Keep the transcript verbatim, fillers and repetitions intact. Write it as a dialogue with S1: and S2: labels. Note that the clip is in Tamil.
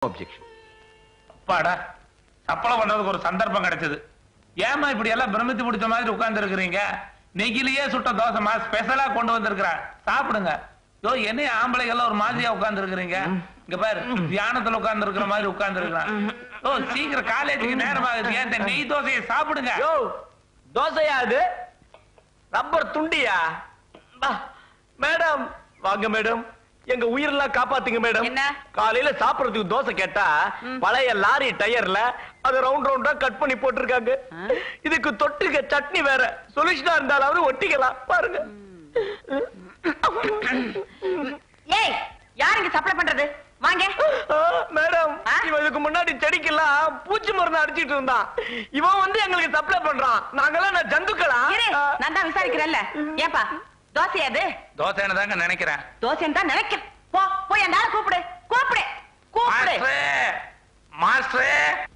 S1: அப்ஜெக்ஷன்.
S2: அப்பாடா, சப்பளம் பண்றதுக்கு ஒரு சந்தர்ப்பம் கிடைச்சது. ஏமா இப்படி எல்லாம் பிரமித்து பிடிச்ச மாதிரி உட்கார்ந்து இருக்கிறீங்க? நெகிலியே சுட்ட தோசைமா ஸ்பெஷலா கொண்டு வந்திருக்கிறேன், சாப்பிடுங்க. யோ, என்ன ஆம்பளைகள் ஒரு மாதிரியா உட்கார்ந்து இருக்கிறீங்க? இங்க பாரு, தியானத்துல உட்கார்ந்து இருக்கிற மாதிரி உட்கார்ந்து இருக்கிறேன். ஓ, சீக்கிரம் காலேஜுக்கு நேரம் ஆகுது, ஏன் நெய் தோசையை சாப்பிடுங்க.
S3: யோ, தோசையா அது? ரப்பர் துண்டியா? மேடம் வாங்க மேடம், எங்க உயிரெல்லாம் காப்பாத்துங்க மேடம். காலையில சாப்பிடறதுக்கு தோசை கேட்டா பழைய லாரி டயர்ல அது ரவுண்ட் ரவுண்டா கட் பண்ணி போட்டிருக்காங்க. இதுக்கு தொட்டுக்க சட்னி வேற. சொல்யூஷனா இருந்தாலும் ஒட்டிக்கலாம் பாருங்க.
S4: ஏய், யாருங்க சப்ளை பண்றது? வாங்க
S3: மேடம், இவன் இதுக்கு முன்னாடி செடிக்கெல்லாம் பூச்சி மருந்து அடிச்சிட்டு இருந்தான். இவன் வந்து எங்களுக்கு சப்ளை பண்றான். நாங்கெல்லாம் நான் ஜந்துக்களா?
S4: நான் தான் விசாரிக்கிறேன்ல. ஏப்பா, தோசையா அது?
S2: தோசைன்னு தாங்க நினைக்கிறேன்.
S4: தோசைன்னு தான் நினைக்கிறேன். போ, போய் அந்த ஆளை கூப்பிடு கூப்பிடு கூப்பிடு.
S2: மாஸ்டர்,